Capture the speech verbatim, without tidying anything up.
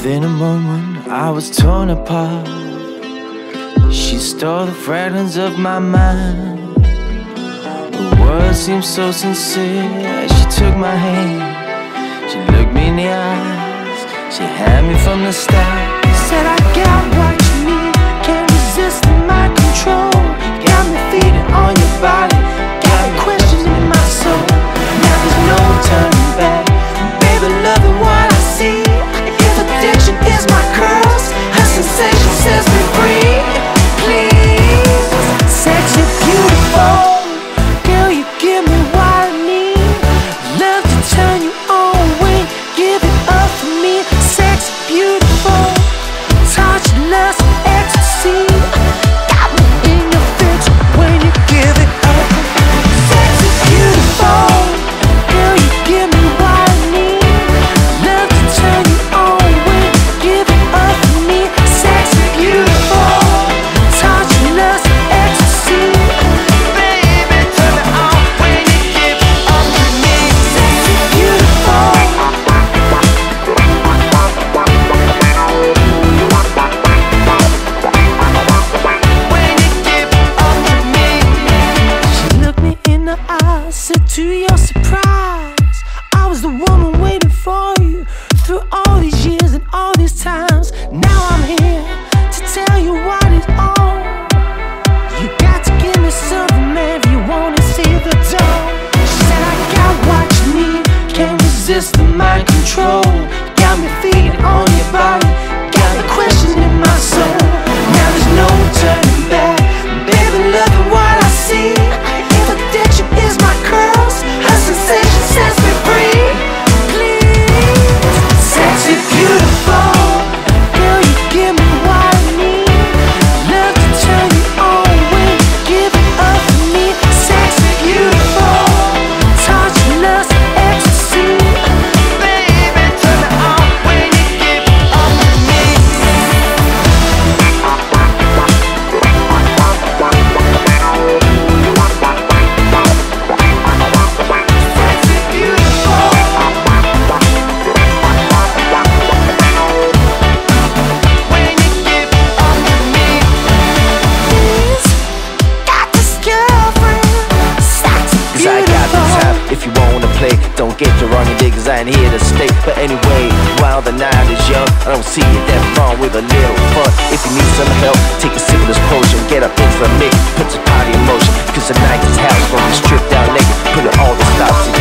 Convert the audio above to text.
Within a moment, I was torn apart. She stole the fragrance of my mind. The words seemed so sincere. She took my hand, she looked me in the eyes. She had me from the start. Said I got what you need, can't resist in my control. Got me feeding on your body, got me questioning my soul. Now there's no turning back, baby, loving what I see. If addiction is my curse, her sensation sets me free. Please, sexy, beautiful girl, you give me what I need. Love to turn you on, wait, give it up for me. Sexy, beautiful, touch, lust, ecstasy. Got me in your fix when you give it up. Sexy, beautiful girl, you give me what I need. Love to turn you on, wait, give it up for me. Sexy, beautiful, touch, lust, ecstasy. Baby, turn it on when you give it up for me. Sexy, beautiful. When you give it up for me. She looked me in the eyes, said to your surprise, I was the woman waiting for you through all these years and all these times. Now I'm here to tell you what is on. You got to give me something, man, if you wanna see the door. She said I got what you need, can't resist the mind control. Got me feeding on your body, got me questioning my soul. Now there's no turning back, baby, loving what I see. If addiction is my curse, her sensation sets me free. Please, sexy, beautiful girl, you give me what I need. Love to turn you on, when you give it up for me. Sexy, beautiful, touch, lust, ecstasy. Baby, turn it on when you give it up for me. Sexy, beautiful. When you give it up for me. Please, got this girlfriend. Sexy, Cause I got the beautiful. time if you wanna play. Don't get the wrong idea, cause I ain't here to stay. But anyway, while the night is young, I don't see it that wrong with a little fun. If you need some help, take a sip of this potion. Get up into the mix, put your body in motion. Cause the night is house, gonna be stripped down naked. Put it all the stops